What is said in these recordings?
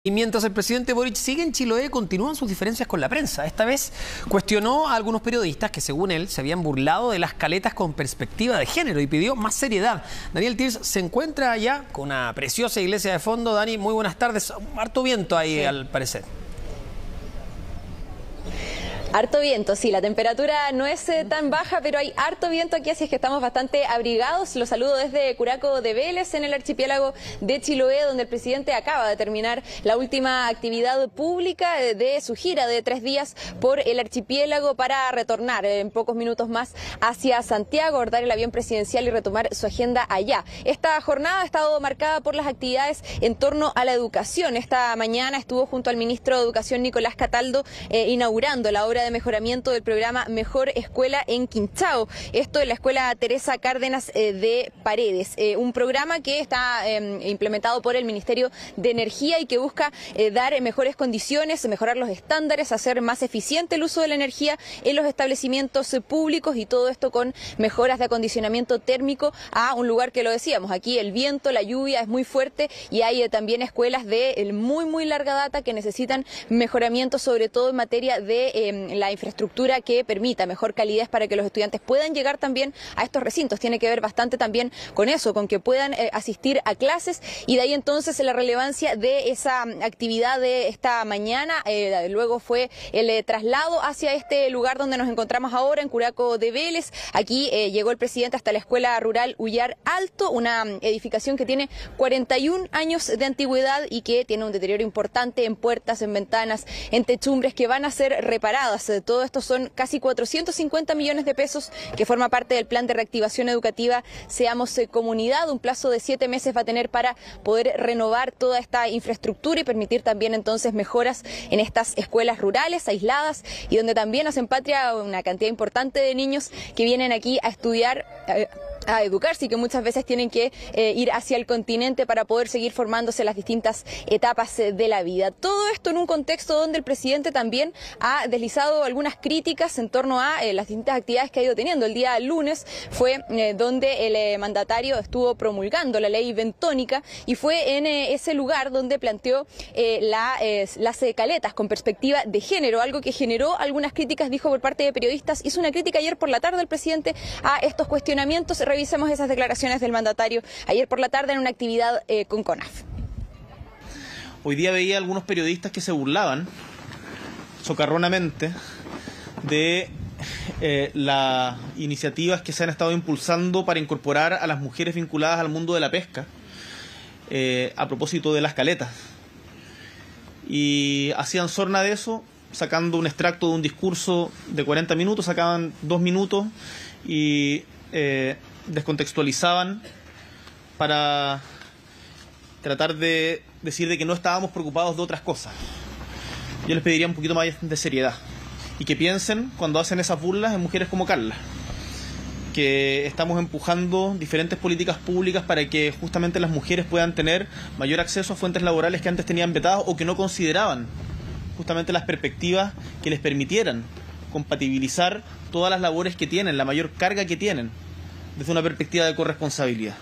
Y mientras el presidente Boric sigue en Chiloé, continúan sus diferencias con la prensa. Esta vez cuestionó a algunos periodistas que, según él, se habían burlado de las caletas con perspectiva de género y pidió más seriedad. Daniel Tirs se encuentra allá con una preciosa iglesia de fondo. Dani, muy buenas tardes. Harto viento ahí, sí, al parecer. Harto viento, sí, la temperatura no es tan baja, pero hay harto viento aquí, así es que estamos bastante abrigados. Los saludo desde Curaco de Vélez, en el archipiélago de Chiloé, donde el presidente acaba de terminar la última actividad pública de su gira de 3 días por el archipiélago para retornar en pocos minutos más hacia Santiago, abordar el avión presidencial y retomar su agenda allá. Esta jornada ha estado marcada por las actividades en torno a la educación. Esta mañana estuvo junto al ministro de Educación, Nicolás Cataldo, inaugurando la obra de mejoramiento del programa Mejor Escuela en Quinchao. Esto en la escuela Teresa Cárdenas de Paredes, un programa que está implementado por el Ministerio de Energía y que busca dar mejores condiciones, mejorar los estándares, hacer más eficiente el uso de la energía en los establecimientos públicos, y todo esto con mejoras de acondicionamiento térmico a un lugar que, lo decíamos, aquí el viento, la lluvia es muy fuerte y hay también escuelas de muy larga data que necesitan mejoramiento, sobre todo en materia de la infraestructura que permita mejor calidez para que los estudiantes puedan llegar también a estos recintos. Tiene que ver bastante también con eso, con que puedan asistir a clases, y de ahí entonces la relevancia de esa actividad de esta mañana. Luego fue el traslado hacia este lugar donde nos encontramos ahora, en Curaco de Vélez. Aquí llegó el presidente hasta la Escuela Rural Ullar Alto, una edificación que tiene 41 años de antigüedad y que tiene un deterioro importante en puertas, en ventanas, en techumbres, que van a ser reparadas. Todo esto son casi 450 millones de pesos, que forma parte del plan de reactivación educativa Seamos Comunidad. Un plazo de 7 meses va a tener para poder renovar toda esta infraestructura y permitir también entonces mejoras en estas escuelas rurales aisladas, y donde también hacen patria una cantidad importante de niños que vienen aquí a estudiar, a educarse, y que muchas veces tienen que ir hacia el continente para poder seguir formándose en las distintas etapas de la vida. Todo esto en un contexto donde el presidente también ha deslizado algunas críticas en torno a las distintas actividades que ha ido teniendo. El día lunes fue donde el mandatario estuvo promulgando la ley bentónica, y fue en ese lugar donde planteó las caletas con perspectiva de género, algo que generó algunas críticas, dijo, por parte de periodistas. Hizo una crítica ayer por la tarde el presidente a estos cuestionamientos. Revisemos esas declaraciones del mandatario ayer por la tarde en una actividad con CONAF. Hoy día veía algunos periodistas que se burlaban socarronamente de las iniciativas que se han estado impulsando para incorporar a las mujeres vinculadas al mundo de la pesca, a propósito de las caletas. Y hacían sorna de eso, sacando un extracto de un discurso de 40 minutos, sacaban 2 minutos y descontextualizaban para tratar de decir de que no estábamos preocupados de otras cosas. Yo les pediría un poquito más de seriedad, y que piensen, cuando hacen esas burlas, en mujeres como Carla, que estamos empujando diferentes políticas públicas para que justamente las mujeres puedan tener mayor acceso a fuentes laborales que antes tenían vetadas, o que no consideraban justamente las perspectivas que les permitieran compatibilizar todas las labores que tienen, la mayor carga que tienen, desde una perspectiva de corresponsabilidad.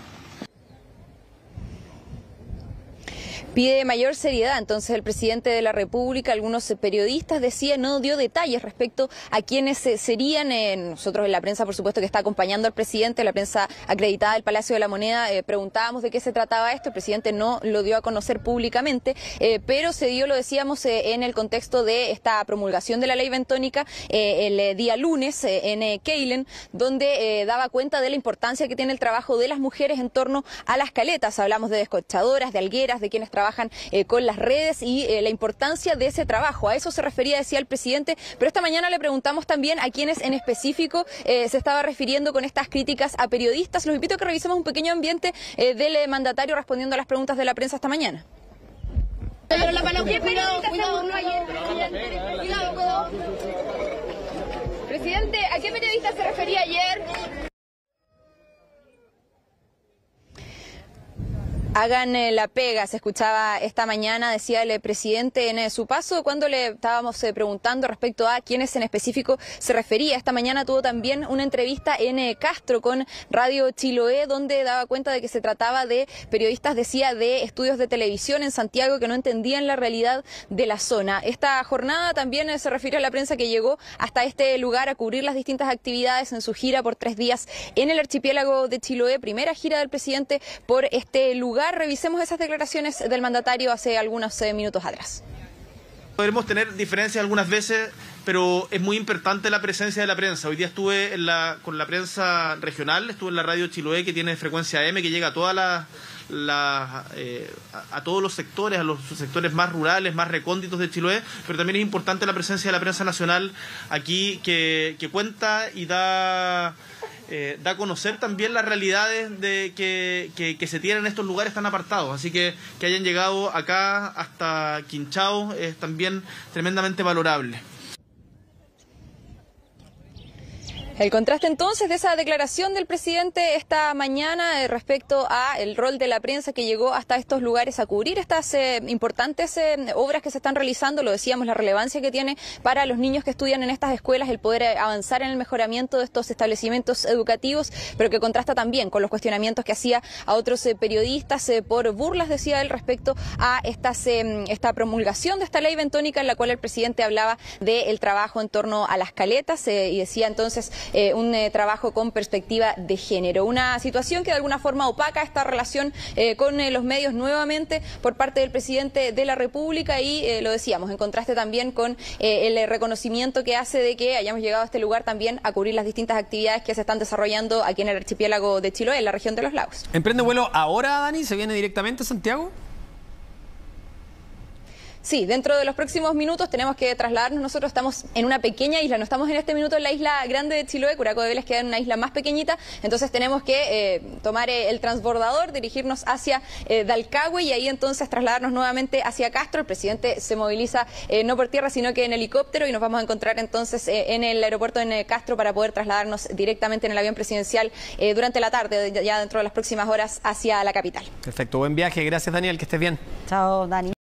Pide mayor seriedad entonces el presidente de la República. Algunos periodistas, decía, no dio detalles respecto a quiénes serían. Nosotros en la prensa, por supuesto, que está acompañando al presidente, la prensa acreditada del Palacio de la Moneda, preguntábamos de qué se trataba esto. El presidente no lo dio a conocer públicamente, pero se dio, lo decíamos, en el contexto de esta promulgación de la ley bentónica el día lunes en Keilen, donde daba cuenta de la importancia que tiene el trabajo de las mujeres en torno a las caletas. Hablamos de descorchadoras, de algueras, de quienes trabajan con las redes, y la importancia de ese trabajo. A eso se refería, decía el presidente, pero esta mañana le preguntamos también a quiénes en específico se estaba refiriendo con estas críticas a periodistas. Los invito a que revisemos un pequeño ambiente del mandatario respondiendo a las preguntas de la prensa esta mañana. Pero la palabra, cuidado, presidente, ¿a qué periodista se refería ayer? hagan la pega. Se escuchaba esta mañana, decía el presidente en su paso, cuando le estábamos preguntando respecto a quiénes en específico se refería. Esta mañana tuvo también una entrevista en Castro con Radio Chiloé, donde daba cuenta de que se trataba de periodistas, decía, de estudios de televisión en Santiago que no entendían la realidad de la zona. Esta jornada también se refiere a la prensa que llegó hasta este lugar a cubrir las distintas actividades en su gira por 3 días en el archipiélago de Chiloé, primera gira del presidente por este lugar. Revisemos esas declaraciones del mandatario hace algunos minutos atrás. Podremos tener diferencias algunas veces, pero es muy importante la presencia de la prensa. Hoy día estuve con la prensa regional, estuve en la radio Chiloé, que tiene frecuencia AM, que llega a todas a todos los sectores, a los sectores más rurales, más recónditos de Chiloé, pero también es importante la presencia de la prensa nacional aquí, que cuenta y da a conocer también las realidades que se tienen en estos lugares tan apartados. Así que hayan llegado acá hasta Quinchao es también tremendamente valorable. El contraste entonces de esa declaración del presidente esta mañana respecto a el rol de la prensa que llegó hasta estos lugares a cubrir estas importantes obras que se están realizando. Lo decíamos, la relevancia que tiene para los niños que estudian en estas escuelas el poder avanzar en el mejoramiento de estos establecimientos educativos, pero que contrasta también con los cuestionamientos que hacía a otros periodistas por burlas, decía él, respecto a esta promulgación de esta ley bentónica en la cual el presidente hablaba del trabajo en torno a las caletas y decía entonces un trabajo con perspectiva de género. Una situación que de alguna forma opaca esta relación con los medios nuevamente por parte del presidente de la República y lo decíamos, en contraste también con el reconocimiento que hace de que hayamos llegado a este lugar también a cubrir las distintas actividades que se están desarrollando aquí en el archipiélago de Chiloé, en la región de los lagos. ¿Emprende vuelo ahora, Dani? ¿Se viene directamente a Santiago? Sí, dentro de los próximos minutos tenemos que trasladarnos. Nosotros estamos en una pequeña isla, no estamos en este minuto en la isla grande de Chiloé, Curaco de Vélez queda en una isla más pequeñita, entonces tenemos que tomar el transbordador, dirigirnos hacia Dalcahue y ahí entonces trasladarnos nuevamente hacia Castro. El presidente se moviliza no por tierra sino que en helicóptero y nos vamos a encontrar entonces en el aeropuerto en Castro para poder trasladarnos directamente en el avión presidencial durante la tarde, ya dentro de las próximas horas hacia la capital. Perfecto, buen viaje, gracias Daniel, que estés bien. Chao, Dani.